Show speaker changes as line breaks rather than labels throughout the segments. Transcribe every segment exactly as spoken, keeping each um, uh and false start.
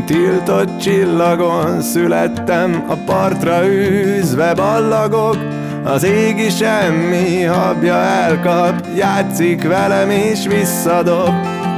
Tiltott csillagon születtem, a partra űzve ballagok. Az égi semmi habja elkap, játszik velem és visszadob.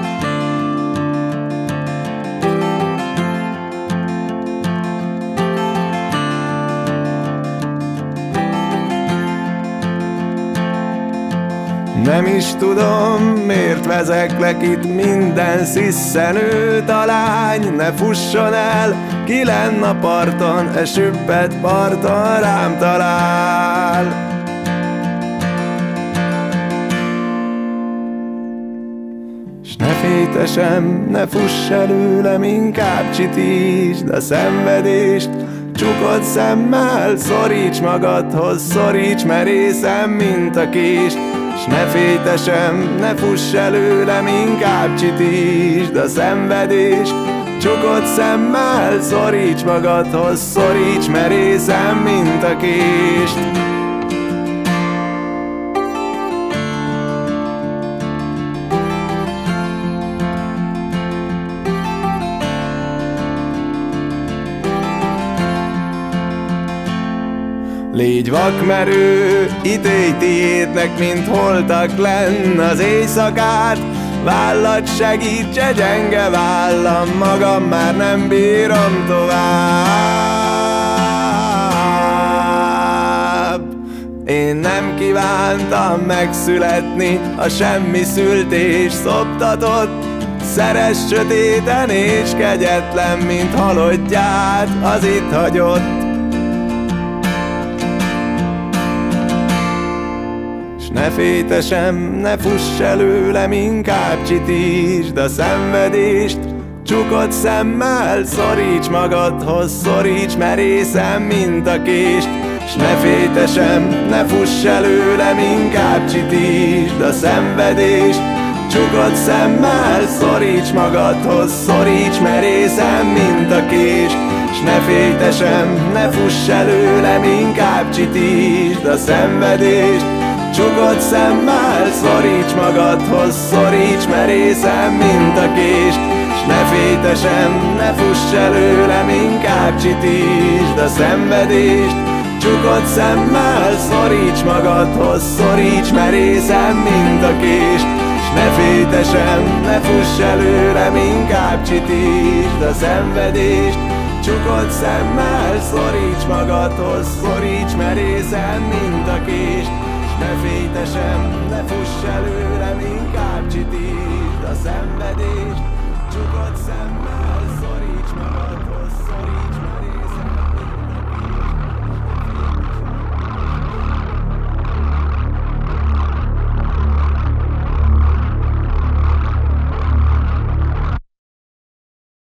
Nem is tudom, miért vezeklek itt, minden sziszenőt a lány. Ne fusson el, ki lenn a parton, e süppet parton rám talál. S ne fétesem, ne fuss előlem, inkább csitítsd a szenvedést. Csukott szemmel szoríts magadhoz, szoríts merészem, mint a kést. S ne fétesem, ne fuss előlem, inkább csitítsd a szenvedést. Csukott szemmel szoríts magadhoz, szoríts merészem, mint a kést. Légy vakmerő, ítélj tiédnek, mint holtak lenn az éjszakát. Vállad segítse gyenge vállam, magam már nem bírom tovább. Én nem kívántam megszületni, a semmi szültés szoptatott. Szeres sötéten és kegyetlen, mint halottját az itt hagyott. Ne fétesem, ne fuss előlem, inkább csitítsd a szenvedést. Csukott szemmel szoríts magadhoz, szoríts merészen, mint a kést. S ne fétesem, ne fuss előlem, inkább csitítsd a szenvedést. Csukott szemmel szoríts magadhoz, szoríts merészen, mint a kést. S ne fétesem, ne fuss előlem, inkább csitítsd a szenvedést. Csukott szemmel szoríts magadhoz, szoríts merészen, mint a kést. S ne fétesem, ne fuss előlem, inkább csitítsd a szenvedést. Csukott szemmel szoríts magadhoz, szoríts merészen, mint a kést. S ne fétesem, ne fuss előlem, inkább csitítsd a szenvedést. Csukott szemmel szoríts magadhoz, szoríts merészen, mint a kést. Ne fétesem, ne fuss előlem, inkább csitítsd a szenvedést. Csukott szemmel szoríts magadhoz.